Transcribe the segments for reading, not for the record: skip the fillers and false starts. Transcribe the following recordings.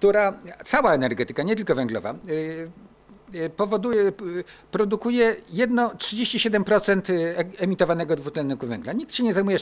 która, cała energetyka, nie tylko węglowa, produkuje 37% emitowanego dwutlenku węgla. Nikt się nie zajmuje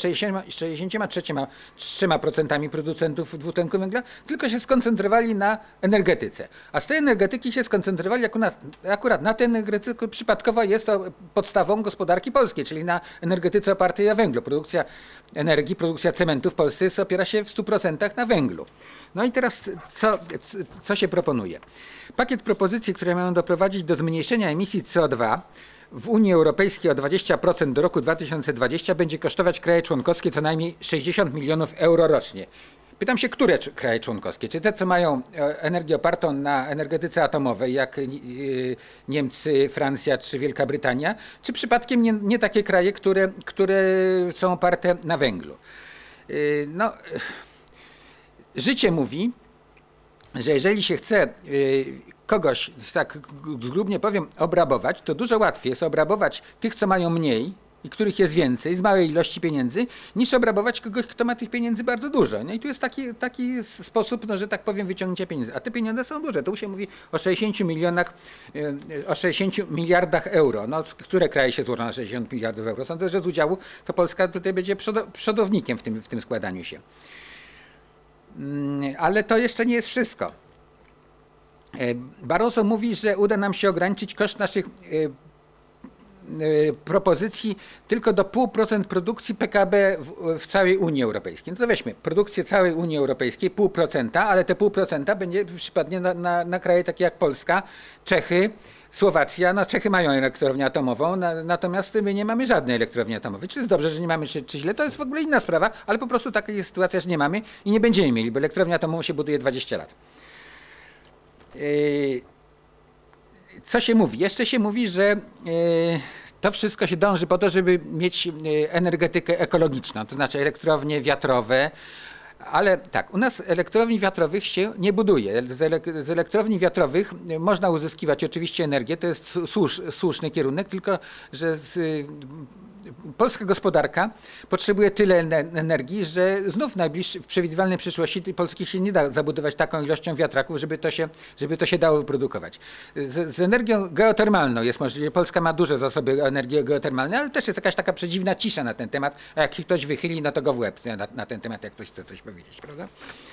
63% producentów dwutlenku węgla, tylko się skoncentrowali na energetyce. A z tej energetyki się skoncentrowali akurat na tej energetyce przypadkowo jest to podstawą gospodarki polskiej, czyli na energetyce opartej na węglu. Produkcja energii, produkcja cementu w Polsce opiera się w 100% na węglu. No i teraz co się proponuje? Pakiet propozycji, które mają doprowadzić do zmniejszenia emisji CO2 w Unii Europejskiej o 20% do roku 2020 będzie kosztować kraje członkowskie co najmniej 60 milionów euro rocznie. Pytam się, które kraje członkowskie? Czy te, co mają energię opartą na energetyce atomowej, jak Niemcy, Francja czy Wielka Brytania, czy przypadkiem nie takie kraje, które są oparte na węglu? No, życie mówi, że jeżeli się chce kogoś, tak zgrubnie powiem, obrabować, to dużo łatwiej jest obrabować tych, co mają mniej i których jest więcej, z małej ilości pieniędzy, niż obrabować kogoś, kto ma tych pieniędzy bardzo dużo. No i tu jest taki sposób, no, że tak powiem, wyciągnięcia pieniędzy. A te pieniądze są duże. Tu się mówi o 60 milionach, o 60 miliardach euro. No, które kraje się złożą na 60 miliardów euro? Sądzę, że z udziału to Polska tutaj będzie przodownikiem w tym składaniu się. Ale to jeszcze nie jest wszystko. Barroso mówi, że uda nam się ograniczyć koszt naszych propozycji tylko do 0,5% produkcji PKB w całej Unii Europejskiej. No to weźmy produkcję całej Unii Europejskiej, 0,5%, ale te 0,5% przypadnie na kraje takie jak Polska, Czechy, Słowacja. No Czechy mają elektrownię atomową, natomiast my nie mamy żadnej elektrowni atomowej. Czy jest dobrze, że nie mamy, czy źle? To jest w ogóle inna sprawa, ale po prostu taka jest sytuacja, że nie mamy i nie będziemy mieli, bo elektrownię atomową się buduje 20 lat. Co się mówi? Jeszcze się mówi, że to wszystko się dąży po to, żeby mieć energetykę ekologiczną, to znaczy elektrownie wiatrowe, ale tak, u nas elektrowni wiatrowych się nie buduje. Z elektrowni wiatrowych można uzyskiwać oczywiście energię, to jest słuszny kierunek, tylko że polska gospodarka potrzebuje tyle energii, że znów w przewidywalnej przyszłości Polski się nie da zabudować taką ilością wiatraków, żeby to się dało wyprodukować. Z energią geotermalną jest możliwe. Polska ma duże zasoby energii geotermalnej, ale też jest jakaś taka przedziwna cisza na ten temat, a jak ktoś wychyli, no to go w łeb na ten temat, jak ktoś chce coś powiedzieć, prawda?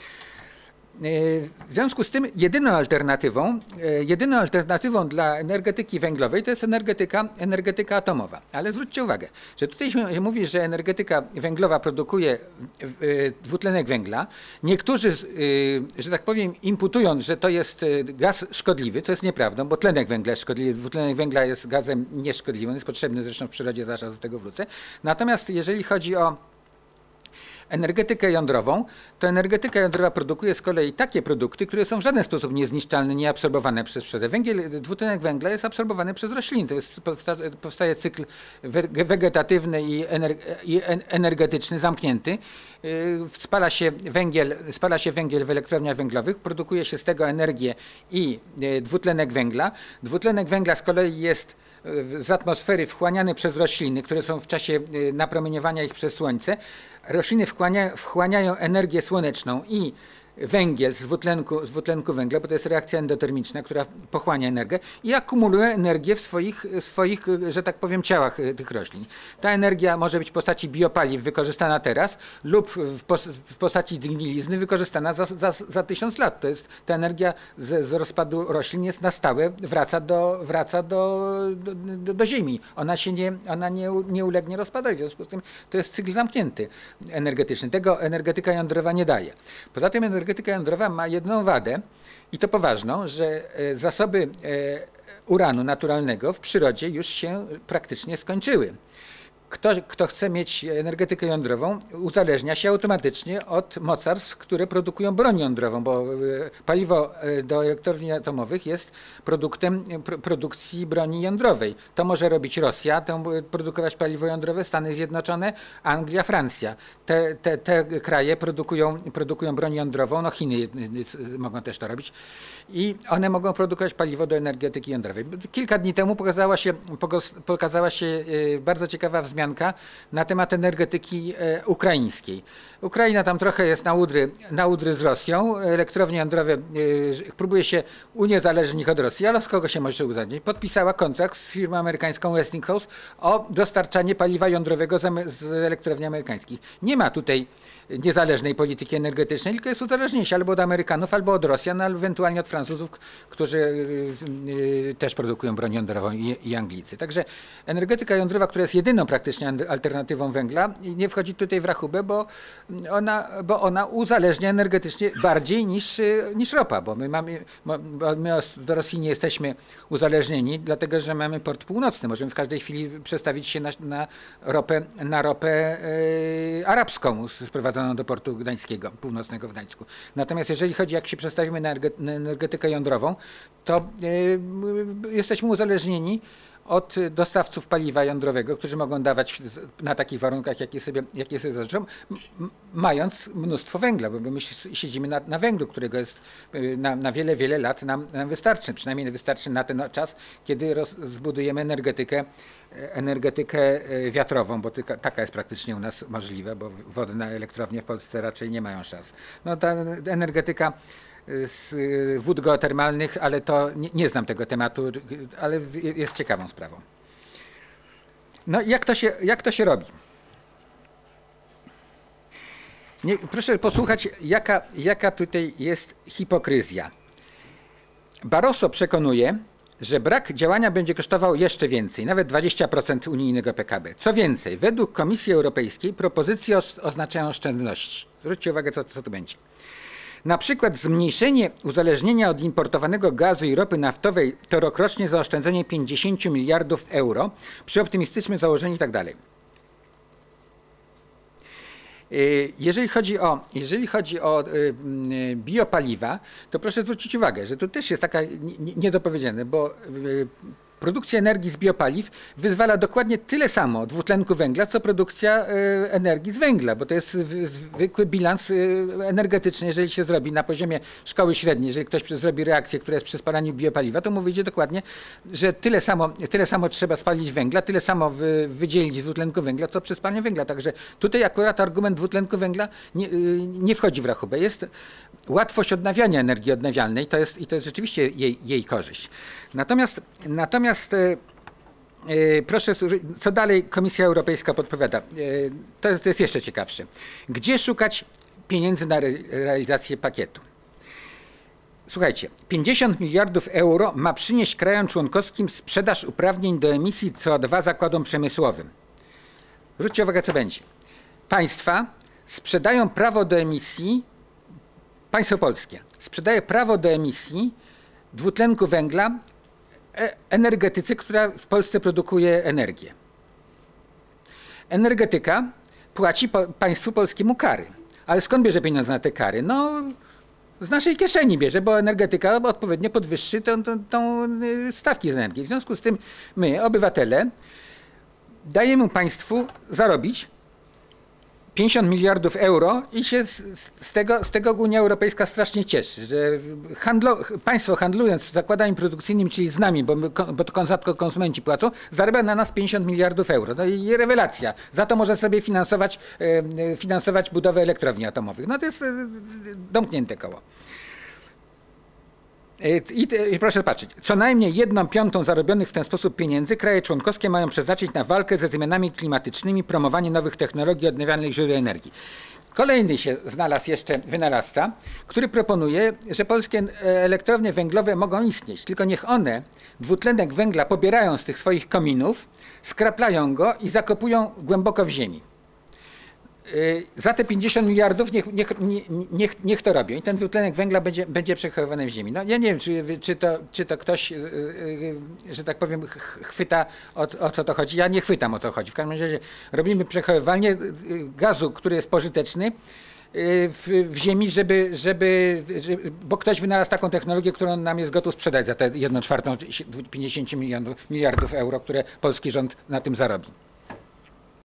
W związku z tym jedyną alternatywą dla energetyki węglowej to jest energetyka atomowa. Ale zwróćcie uwagę, że tutaj się mówi, że energetyka węglowa produkuje dwutlenek węgla. Niektórzy, że tak powiem, imputują, że to jest gaz szkodliwy, co jest nieprawdą, bo tlenek węgla jest szkodliwy. Dwutlenek węgla jest gazem nieszkodliwym, jest potrzebny zresztą w przyrodzie, zaraz do tego wrócę. Natomiast jeżeli chodzi o energetykę jądrową, to energetyka jądrowa produkuje z kolei takie produkty, które są w żaden sposób niezniszczalne, nieabsorbowane przez przyrodę. Dwutlenek węgla jest absorbowany przez rośliny. To jest, powstaje cykl wegetatywny i energetyczny, zamknięty. Spala się węgiel w elektrowniach węglowych, produkuje się z tego energię i dwutlenek węgla. Dwutlenek węgla z kolei jest z atmosfery wchłaniany przez rośliny, które są w czasie napromieniowania ich przez słońce. Rośliny wchłaniają energię słoneczną i węgiel z dwutlenku węgla, bo to jest reakcja endotermiczna, która pochłania energię i akumuluje energię w swoich, że tak powiem, ciałach tych roślin. Ta energia może być w postaci biopaliw wykorzystana teraz lub w postaci zgnilizny wykorzystana za 1000 lat. To jest ta energia z rozpadu roślin jest na stałe, wraca do ziemi. Ona nie ulegnie rozpadowi. W związku z tym to jest cykl zamknięty energetyczny. Tego energetyka jądrowa nie daje. Poza tym energetyka jądrowa ma jedną wadę i to poważną, że zasoby uranu naturalnego w przyrodzie już się praktycznie skończyły. Kto chce mieć energetykę jądrową, uzależnia się automatycznie od mocarstw, które produkują broń jądrową, bo paliwo do elektrowni atomowych jest produktem produkcji broni jądrowej. To może robić Rosja, to produkować paliwo jądrowe, Stany Zjednoczone, Anglia, Francja. Te kraje produkują broń jądrową, no Chiny mogą też to robić i one mogą produkować paliwo do energetyki jądrowej. Kilka dni temu pokazała się bardzo ciekawa wzmianka wzmianka na temat energetyki ukraińskiej. Ukraina tam trochę jest na udry z Rosją. Elektrownie jądrowe próbuje się uniezależnić od Rosji, ale z kogo się może uzależnić? Podpisała kontrakt z firmą amerykańską Westinghouse o dostarczanie paliwa jądrowego z elektrowni amerykańskich. Nie ma tutaj niezależnej polityki energetycznej, tylko jest uzależnienie albo od Amerykanów, albo od Rosjan, albo ewentualnie od Francuzów, którzy też produkują broń jądrową i Anglicy. Także energetyka jądrowa, która jest jedyną praktycznie alternatywą węgla, nie wchodzi tutaj w rachubę, bo ona uzależnia energetycznie bardziej niż ropa, bo my do Rosji nie jesteśmy uzależnieni, dlatego że mamy port północny. Możemy w każdej chwili przestawić się na ropę arabską sprowadzoną do portu gdańskiego, północnego w Gdańsku. Natomiast jeżeli chodzi, jak się przestawimy na energetykę jądrową, to jesteśmy uzależnieni od dostawców paliwa jądrowego, którzy mogą dawać na takich warunkach, jakie sobie zażyczą, mając mnóstwo węgla, bo my siedzimy na węglu, którego jest na wiele, wiele lat nam wystarczy. Przynajmniej wystarczy na ten czas, kiedy zbudujemy energetykę wiatrową, bo taka jest praktycznie u nas możliwa, bo wodne elektrownie w Polsce raczej nie mają szans. No ta energetyka z wód geotermalnych, ale to nie znam tego tematu, ale jest ciekawą sprawą. No jak to się robi? Proszę posłuchać, jaka tutaj jest hipokryzja. Barroso przekonuje, że brak działania będzie kosztował jeszcze więcej, nawet 20% unijnego PKB. Co więcej, według Komisji Europejskiej propozycje oznaczają oszczędności. Zwróćcie uwagę, co tu będzie. Na przykład zmniejszenie uzależnienia od importowanego gazu i ropy naftowej to rokrocznie zaoszczędzenie 50 miliardów euro przy optymistycznym założeniu i tak dalej. Jeżeli chodzi o biopaliwa, to proszę zwrócić uwagę, że to też jest taka niedopowiedziane, bo produkcja energii z biopaliw wyzwala dokładnie tyle samo dwutlenku węgla, co produkcja energii z węgla, bo to jest zwykły bilans energetyczny, jeżeli się zrobi na poziomie szkoły średniej, jeżeli ktoś zrobi reakcję, która jest przy spalaniu biopaliwa, to mu wyjdzie dokładnie, że tyle samo trzeba spalić węgla, tyle samo wydzielić z dwutlenku węgla, co przy spalaniu węgla. Także tutaj akurat argument dwutlenku węgla nie wchodzi w rachubę. Jest łatwość odnawiania energii odnawialnej, to jest rzeczywiście jej korzyść. Natomiast proszę, co dalej Komisja Europejska podpowiada? To jest jeszcze ciekawsze. Gdzie szukać pieniędzy na realizację pakietu? Słuchajcie, 50 miliardów euro ma przynieść krajom członkowskim sprzedaż uprawnień do emisji CO2 zakładom przemysłowym. Zwróćcie uwagę, co będzie. Państwa sprzedają prawo do emisji, państwo polskie sprzedaje prawo do emisji dwutlenku węgla energetyce, która w Polsce produkuje energię. Energetyka płaci państwu polskiemu kary. Ale skąd bierze pieniądze na te kary? No, z naszej kieszeni bierze, bo energetyka odpowiednio podwyższy tą stawki z energii. W związku z tym my, obywatele, dajemy państwu zarobić 50 miliardów euro i się z tego Unia Europejska strasznie cieszy, że państwo handlując z zakładami produkcyjnymi, czyli z nami, bo to rzadko konsumenci płacą, zarabia na nas 50 miliardów euro. No i rewelacja. Za to może sobie finansować budowę elektrowni atomowych. No to jest domknięte koło. I proszę patrzeć, co najmniej 1/5 zarobionych w ten sposób pieniędzy kraje członkowskie mają przeznaczyć na walkę ze zmianami klimatycznymi, promowanie nowych technologii odnawialnych źródeł energii. Kolejny się znalazł jeszcze wynalazca, który proponuje, że polskie elektrownie węglowe mogą istnieć, tylko niech one dwutlenek węgla pobierają z tych swoich kominów, skraplają go i zakopują głęboko w ziemi. Za te 50 miliardów niech to robią i ten dwutlenek węgla będzie przechowywany w ziemi. No ja nie wiem, czy to ktoś, że tak powiem, chwyta o co to chodzi. Ja nie chwytam, o co chodzi. W każdym razie robimy przechowywanie gazu, który jest pożyteczny w ziemi, bo ktoś wynalazł taką technologię, którą nam jest gotów sprzedać za te 1/4 50 miliardów euro, które polski rząd na tym zarobi.